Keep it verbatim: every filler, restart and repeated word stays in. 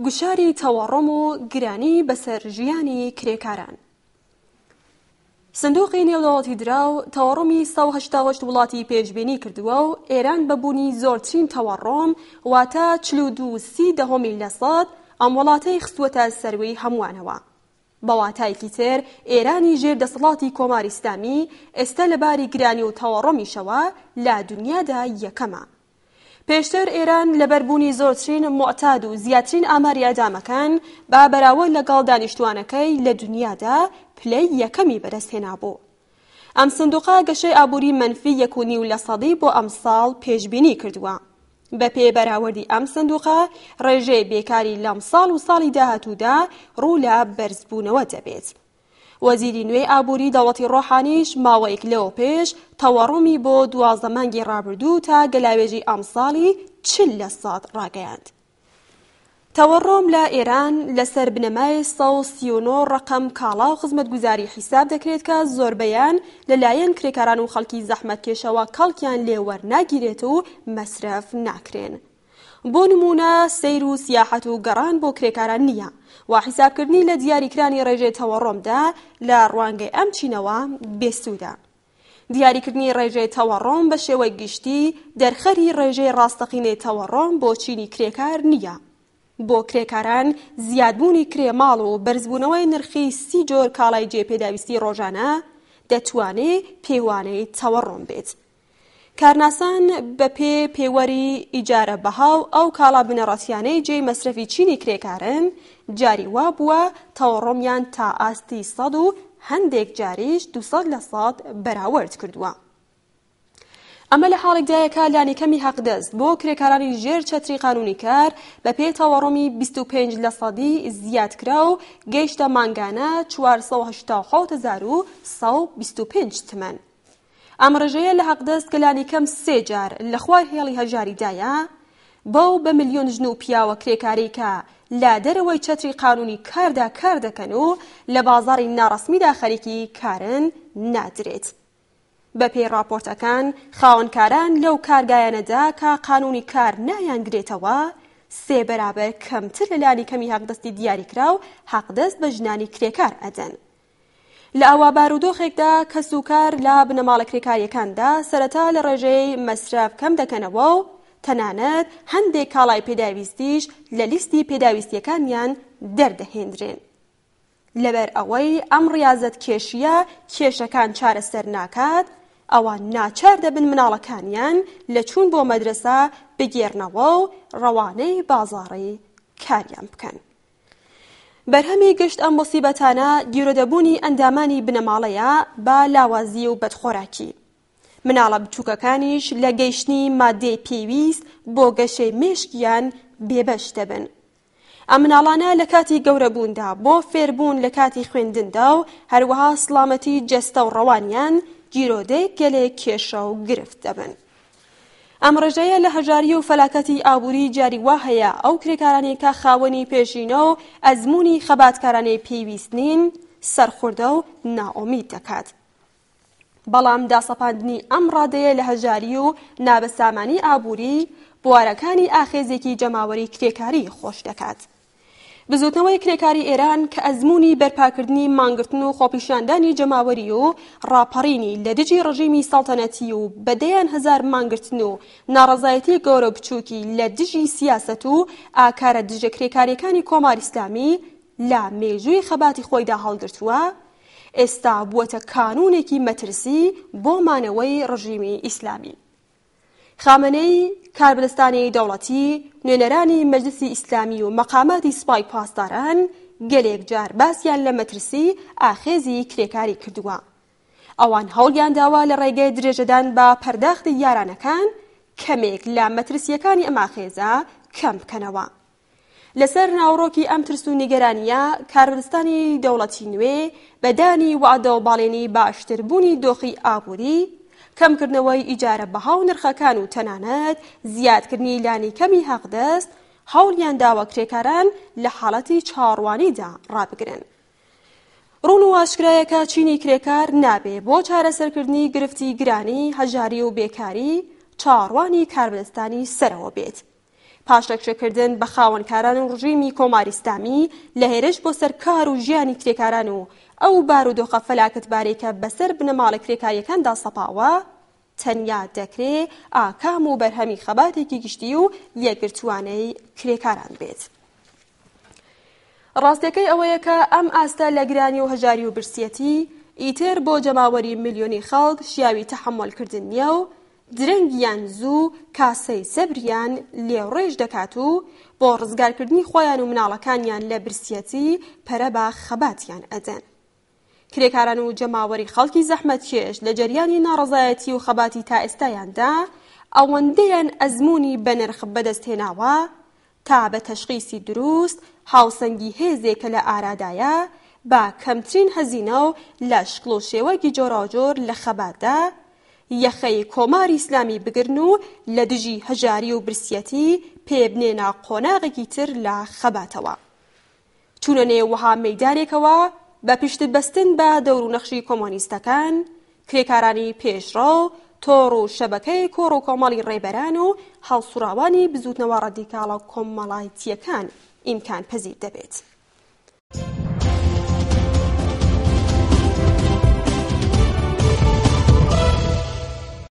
گوشاری تەواڕۆم و گرانی بەسەر ژیانی کرێکاران. سندوقی نێودەوڵەتی دراو تەواڕۆمی سەد و هەشتا و هەشت وڵاتی پێشبینی کردووە و ئێران بەبوونی زۆرترین تەواڕۆم واتە چل و دوو سی دەهۆمی لە سەد ئەم وڵاتەی خستووەتە سەروەی هەمووانەوە. بەواتایەکی تر ئێرانی ژێر دەسەڵاتی کۆماری ئیسلامی ئێستا لەباری گرانی و تەواڕۆمیشەوە لە دنیادا یەکەمە. پێشتر ئێران لەبەربوونی زۆرترین معتاد و زیاترین ئاماری ئەدامەکان با بەراورد لەگەڵ دانیشتوانەکەی لە دنیادا پلەی یەکەمی بەدەستهێنا بوو. ئەم سندوقە گەشەی ئابووری منفی یەک و نیو لە سەدی بۆ ئەم ساڵ پێشبینی کردووە. بە پێ بەراوردی ئەم سندوقە ڕێژەی بێکاری لەم ساڵ و ساڵی داهاتوودا ڕوو لە بەرزبوونەوە دەبێت. وەزیری نوێی ئابووری دەوڵەتی ڕۆحانیش ماوەیەک لەوە پێش تەواڕۆمی بۆ دوازدە مانگی ڕابردوو تا گەلاوێژی ئەم ساڵی چل لە سەد ڕاگەیاند. تەواڕۆم لە ئێران لەسەر بنەمای سەد و سی و نۆ ڕقم کاڵا و خزمەتگوزاری حیساب دەکرێت کە زۆربەیان لەلایەن کرێکاران و خەڵکی زەحمەتکێشەوە کەڵکیان لێ وەرناگیرێت و مەسرف ناکرێن. بۆ نمونە سەیر و سیاحەت و گەڕان بۆ کرێکاران نییە و حیسابکردنی لە دیاریکرانی ڕێژەی تەواڕۆمدا لە ڕوانگەی ئەم چینەوە بێسوودە. دیاریکردنی ڕێژەی تەواڕۆم بە شێوەی گشتی دەرخەری ڕێژەی ڕاستەقینەی تەواڕۆم بۆ چینی کرێکار نییە. بۆ کرێکاران زیادبوونی کرێماڵ و بەرزبوونەوەی نرخی سی جۆر کاڵای جێپێداویستی ڕۆژانە دەتوانێت پێوانەی تەواڕۆم بێت. کارناسان بە پێ پێوەری ئیجارە بەهاو ئەو کاڵا بنەڕەتیانەی جێی مەسرەفی چینی کرێکارن جاری وا بووە تەواڕۆمیان تا ئاستی سەد و هەندێک جاریش دووسەد لە سەد بەراورد کردووە. ئەمە لە حاڵێکدایە کە لانیکەمی حەقدەست بۆ کرێکارانی ژێر چەتری قانونی کار بە پێ تەواڕۆمی بیست و پێنج لە سەدی زیاد کرا و گەیشتە مانگانە چوارسەد و هەشتا و حەوت هەزار و سەد و بیست و پێنج تمەن. ئەم ڕێژەیە لە حەقدەست کە لانیکەم سێ جار لە خوای هێڵی هەژاریدایە بەو بە ملیۆن ژن و پیاوە کرێکاری کە لە دەرەوەی چەتری قانونی کاردا کار دەکەن و لە بازاڕی ناڕەسمیدا خەریکی کارن نادرێت. بە پێی راپۆرتەکان خاوەنکاران لەو کارگایانەدا کە قانونی کار نایانگرێتەوە سێ بەرابەر کەمتر لە لانیکەمی حەقدەستی دیاریکرا و حەقدەست بە ژنانی کرێکار ئەدەن. لە ئەوا بارودۆخێکدا کەس و کار لە بنەماڵە کرێکاریەکاندا سەرەتا لە ڕێژەی مەسرف کەم دەکەنەوە و تەنانەت هەندێک کاڵای پێداویستیش لە لیستی پێداویستیەکانیان دەردەهێنرێن. لەبەر ئەوەی ئەم ڕیازەت کێشیە کێشەکان چارەسەر ناکات ئەوان ناچار دەبن مناڵەکانیان لە چوون بۆ مەدرسە بگێڕنەوە و ڕەوانەی بازاڕی کاریان بکەن. بەرهەمی گشت ئەم مۆسیبەتانە گیرۆدەبوونی ئەندامانی بنەماڵەیە بە لاوازی و بەدخۆراکی. مناڵە بچووکەکانیش لە گەیشتنی مادەی پێویست بۆ گەشەی مێشکیان بێبەش دەبن. ئەم مناڵانە لە کاتی گەورەبووندا بۆ فێربوون لە کاتی خوێندندا و هەروەها سڵامەتی جەستە و ڕەوانیان گیرۆدەی گەلێک کێشە و گرفت دەبن. ئەم ڕێژەیە لە هەژاری و فەلاکەتی ئابووری جاری وا هەیە ئەو کرێکارانی کە خاوەنی پێشینە و ئەزموونی خەباتکارانەی پێویست نین سەرخوردە و نائۆمید دەکات. بەڵام داسەپاندنی ئەم ڕادەیە لە هەژاری و نابەسامانی ئابووری بوارەکانی ئاخێزێکی جەماوەری کرێکاری خۆش دەکات. بزوتنەوەی کرێکاری ئێران کە ئەزموونی بەرپاکردنی مانگرتن و خۆپیشاندانی جەماوەری و ڕاپەڕینی لە دژی ڕژیمی سەڵتەنەتی و بەدەیان هەزار مانگرتن و ناڕەزایەتی گەورە بچووکی لە دژی سیاسەت و ئاکارە دژە کرێکاریەکانی کۆماری ئیسلامی لە مێژووی خەباتی خۆیدا هەڵگرتووە ئێستا بووەتە کانونێکی مەترسی بۆ مانەوەی ڕژیمی ئیسلامی. خامنەی کاربلستانی دەوڵەتی نوێنەرانی مەجلیسی ئیسلامی و مەقاماتی سوپای پاسداران گەلێک جار باسییان لە مەترسی ئاخێزی کرێکاری کردووە. ئەوان هەوڵیان داوە لە ڕێگەی درێژەدان بە پەرداختی یارانەکان کەمێک لە مەترسیەکانی ئەم ئاخێزە کەم بکەنەوە. لەسەر ناوڕۆکی ئەم ترس و نیگەرانیە کاربلستانی دەوڵەتی نوێ بەدانی وعدە و باڵێنی باشتربوونی دۆخی ئابووری کەمکردنەوەی ئیجارە بەها و نرخەکان و تەنانەت زیادکردنی لانیکەمی حەقدەست هەوڵیان داوە کرێکاران لە حاڵەتی چاڕوانیدا ڕابگرن. ڕوون و ئاشکرایەکە چینی کرێکار نابێ بۆ چارەسەرکردنی گرفتی گرانی هەژاری و بێکاری چاڕوانی کاربلستانی سەرەوە بێت. پاشەکشەکردن بە خاوەنکاران و ڕژیمی کۆماری ئیسلامی لە هێرش بۆ سەر کار و ژیانی کرێکاران و ئەو بارودۆخە فەلاکەتبارەی کە بەسەر بنەماڵە کرێکاریەکاندا سەپاوە تەنیا دەکرێت ئاکام و بەرهەمی خەباتێکی گشتی و لێگرتوانەی کرێکاران بێت. ڕاستیەکەی ئەوەیە کە ئەم ئاستە لە گرانی و هەژاری و برسیەتی ئیتر بۆ جەماوەری ملیۆنی خەڵک شیاوی تەحەممۆلکردن نییە و درەنگیان زوو کاسەی سەبریان لێوڕێژ دەکات و بۆ ڕزگارکردنی خۆیان و مناڵەکانیان لە برسیەتی پەرە بە خەباتیان ئەدەن. کرێکاران و جەماوەری خەڵکی زەحمەتکێش لە جەریانی ناڕەزایەتی و خەباتی تا ئێستایاندا ئەوەندەیان ئەزمموی بە نرخ بەدەستهێناوە تا بە تەشخیصی دروست هاوسەنگی هێزێکە لە ئارادایە با کەمترین هەزینە و لە شکڵ و شێوەکی جۆراوجۆر لە خەباتدا یەخەی کۆماری ئیسلامی بگرن و لە دژی هەژاری و برسیەتی پێبنێنە قۆناغێکی تر لە خەباتەوە. چونە نێو وەها مەیدانێکەوە بە پشت بەستن بە دەور و نەخشی کۆمۆنیستەکان، کرێکارانی پێشڕۆ، تۆڕ و شەبەکەی کۆڕ و کۆمەڵی ڕێبەران و هەڵسوڕاوانی بزوتنەوە ڕەدیکاڵە کۆمەڵایەتیەکان ئیمکان پەزیر دەبێت.